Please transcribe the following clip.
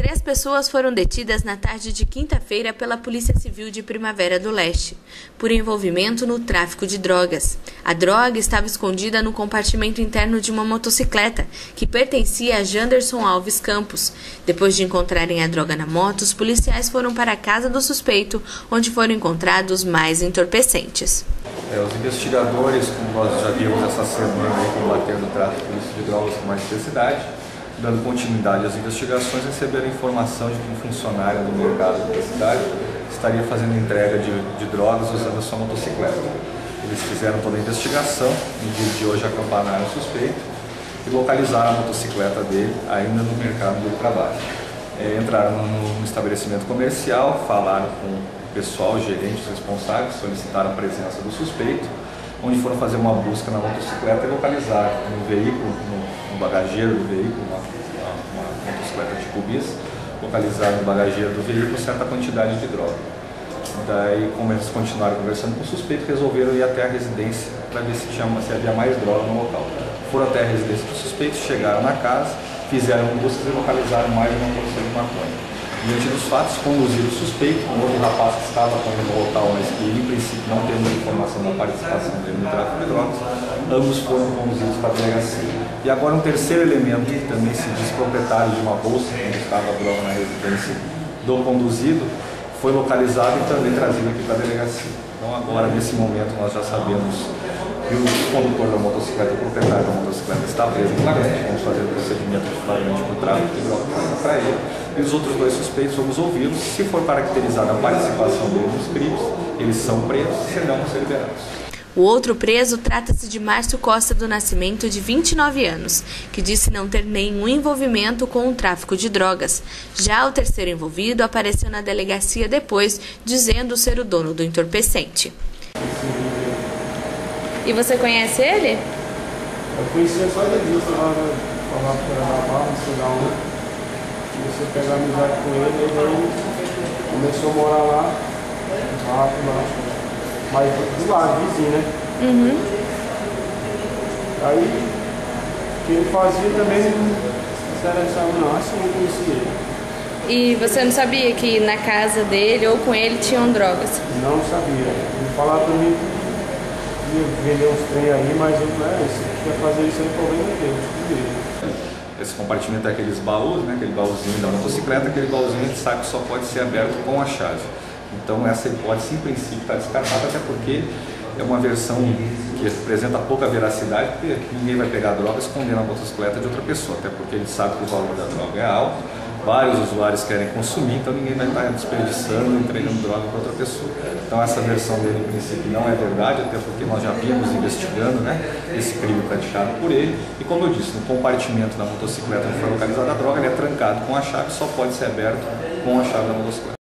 3 pessoas foram detidas na tarde de quinta-feira pela Polícia Civil de Primavera do Leste, por envolvimento no tráfico de drogas. A droga estava escondida no compartimento interno de uma motocicleta, que pertencia a Janderson Alves Campos. Depois de encontrarem a droga na moto, os policiais foram para a casa do suspeito, onde foram encontrados mais entorpecentes. Os investigadores, como nós já vimos essa semana, combatendo o tráfico de drogas com mais intensidade, dando continuidade às investigações, receberam informação de que um funcionário do mercado da cidade estaria fazendo entrega de drogas usando a sua motocicleta. Eles fizeram toda a investigação, no dia de hoje acampanaram o suspeito e localizaram a motocicleta dele ainda no mercado do trabalho. Entraram no estabelecimento comercial, falaram com o pessoal, gerentes responsáveis, solicitaram a presença do suspeito, onde foram fazer uma busca na motocicleta e localizaram no veículo, no bagageiro do veículo, uma motocicleta tipo bis, localizaram no bagageiro do veículo certa quantidade de droga. Daí, como eles continuaram conversando com o suspeito, resolveram ir até a residência para ver se havia mais droga no local. Foram até a residência do suspeito, chegaram na casa, fizeram buscas e localizaram mais uma porção de maconha. Diante dos fatos, conduziram o suspeito, um outro rapaz que estava também no local, mas que em princípio não temos informação da participação dele no tráfico de drogas, ambos foram conduzidos para a delegacia. E agora um terceiro elemento, que também se diz proprietário de uma bolsa, onde estava a droga na residência do conduzido, foi localizado e também trazido aqui para a delegacia. Então agora, nesse momento, nós já sabemos que o condutor da motocicleta, o proprietário da motocicleta, está preso em flagrante. Vamos fazer o procedimento de flagrante para o tráfico de drogas para ele. E os outros 2 suspeitos vamos ouvi-los. Se for caracterizada a participação deles nos crimes, eles são presos e serão liberados. O outro preso trata-se de Márcio Costa do Nascimento, de 29 anos, que disse não ter nenhum envolvimento com o tráfico de drogas. Já o terceiro envolvido apareceu na delegacia depois, dizendo ser o dono do entorpecente. E você conhece ele? Eu conhecia só ele, eu falava que era da barra, não sei da onde. Comecei a pegar amizade com ele, e aí começou a morar lá, mas do lado, vizinho, né? Uhum. Aí, o que ele fazia também não se interessava não, assim eu conhecia ele. E você não sabia que na casa dele ou com ele tinham drogas? Não sabia. Ele falava pra mim que ia vender uns trem aí, mas eu não se quer fazer isso aí, o problema dele. Esse compartimento é aqueles baús, né, aquele baúzinho da motocicleta, aquele baúzinho a gente sabe que só pode ser aberto com a chave. Então essa hipótese, em princípio, está descartada, até porque é uma versão que apresenta pouca veracidade, porque ninguém vai pegar a droga escondendo a motocicleta de outra pessoa, até porque ele sabe que o valor da droga é alto, vários usuários querem consumir, então ninguém vai estar desperdiçando, entregando droga para outra pessoa. Então essa versão dele, em princípio, não é verdade, até porque nós já vimos investigando, né, esse crime praticado por ele. E como eu disse, no compartimento da motocicleta onde foi localizada a droga, ele é trancado com a chave, só pode ser aberto com a chave da motocicleta.